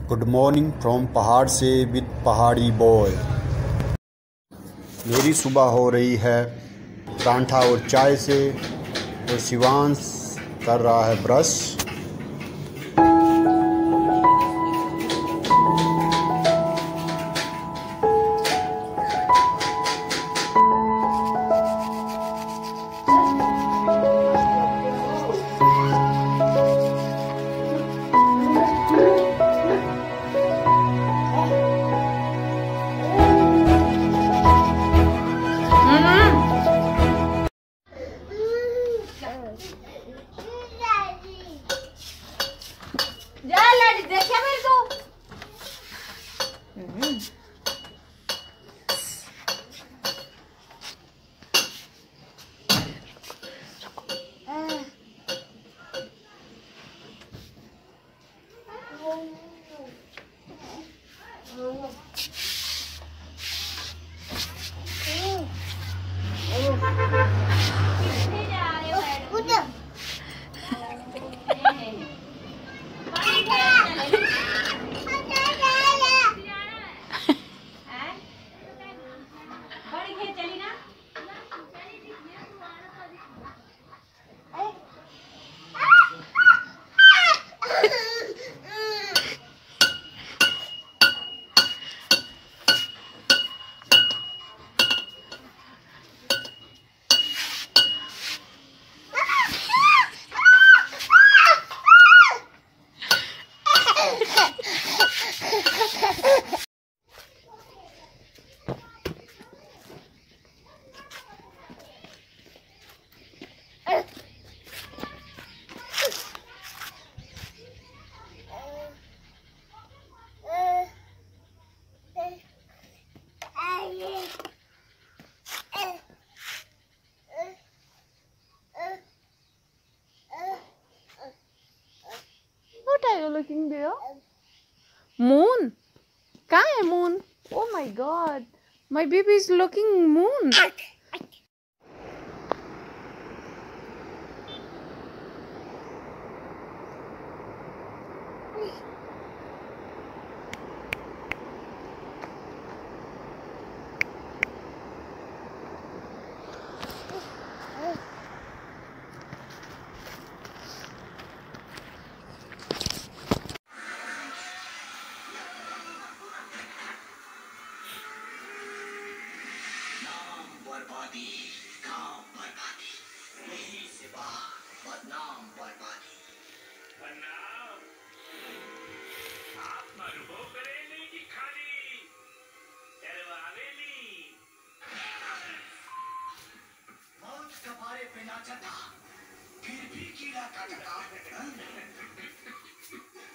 Good morning from पहाड़ से with पहाड़ी बॉय। मेरी सुबह हो रही है परांठा और चाय से, और शिवांश कर रहा है brush. What are you looking there? Moon? कहाँ है moon? Oh my god, my baby is looking moon. बर्बादी, काम बर्बादी, यही सिवा बदनाम बर्बादी। बदनाम? आप मरबो करेली की खाली डरवावेली। मौत कपारे पे नाचा था, फिर भी कीड़ा काटा था।